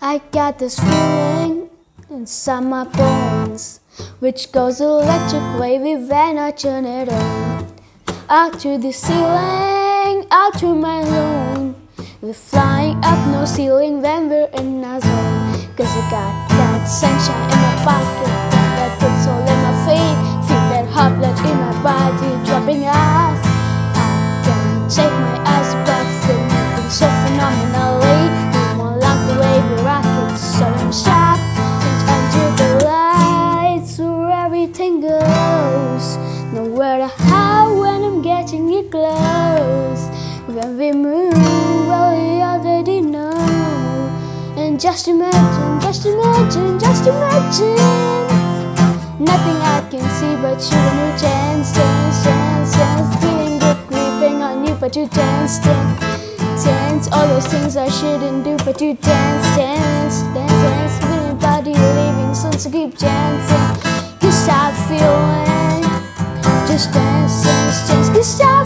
I got this feeling inside my bones, which goes electric wavy when I turn it on. Out to the ceiling, out to my room. We're flying up no ceiling when we're in our zone. Cause I got that sunshine in my pocket, that good soul in my feet. Feel that hot blood in my body dropping off. I can't take my eyes off it, moving so phenomenally. The way we rock it, sudden shock, and under the lights where everything goes. Nowhere to hide when I'm getting you close. When we move, well, you already know. And just imagine, just imagine, just imagine. Nothing I can see but you when you dance, dance, dance, dance. Feeling good creeping on you, but you dance, dance. Dance, all those things I shouldn't do, but you dance, dance, dance, dance. Feeling body leaving, so keep dancing. Cause I'm feeling, just dance, dance, dance. Cause I'm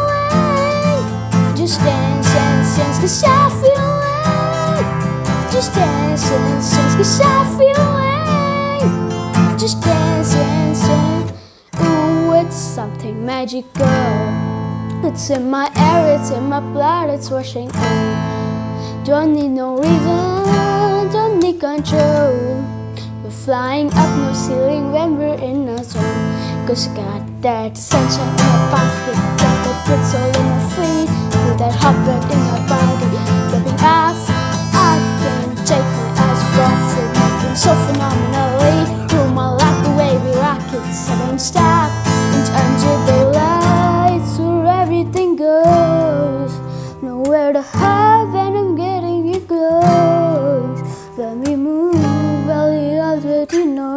feeling, just dance, dance, dance. Cause I'm feeling, just dance, dance, dance. Cause I'm feeling, just dance, dance, dance. Ooh, it's something magical. It's in my air, it's in my blood, it's rushing in. Don't need no reason, don't need control. We're flying up no ceiling when we're in a zone. Cause I got that sunshine in my pocket, got that good soul in my feet. Feel that hot blood in my body dropping off. I can't take my eyes off it, moving so phenomenally. Through my life the way we rock it, so don't stop. And under the lights where everything goes. Nowhere to hide when I'm getting you close. When we move, well, you already know.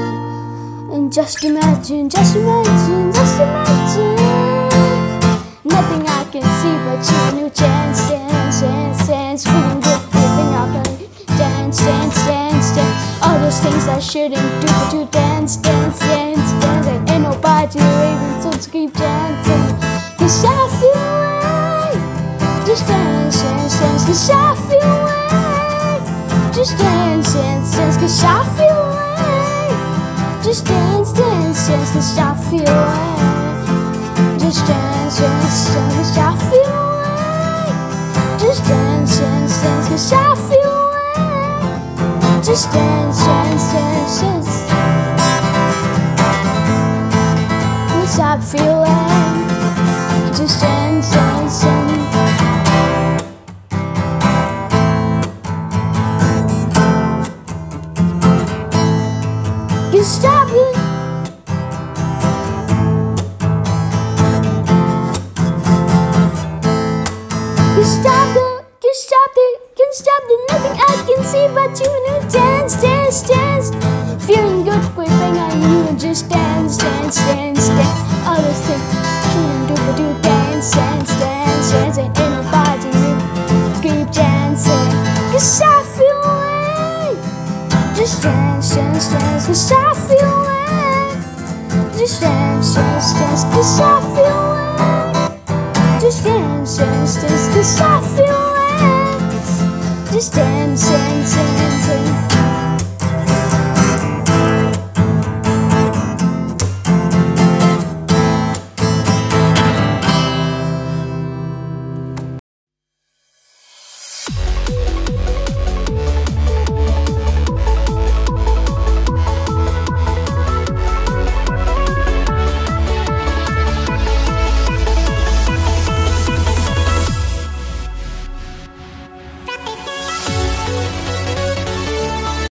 And just imagine, just imagine, just imagine. Nothing I can see but you when you dance, dance, dance, dance. Feeling good, creeping up and dance, dance, dance, dance. All those things I shouldn't do, but you dance, dance, dance, dance. And ain't nobody leaving, so to keep dancing. Cause I feel like, just dance, dance, dance. Cause I feel like, just dance, dance, dance. Cause I feel like, just dance, dance, dance. Cause I feel like, just dance, dance, dance. Cause I feel like, just dance, dance, dance. Cause I feel like, just dance, dance, dance, dance. Cause I feel like, just dance, dance, dance. You stop it. You stop it, you stop it, you stop it. Nothing I can see but you when you dance, dance, dance. Feeling good, creeping on you and just dance, dance, dance, dance. All those things shouldn't do but you dance, dance, dance, dance. And ain't nobody new, keep dancing. Cause I feel like, just dance, dance, dance. Cause I feel like, just dance, dance, dance. Cause I feel like, just dance, dance, dance. Cause I feel like, just dance.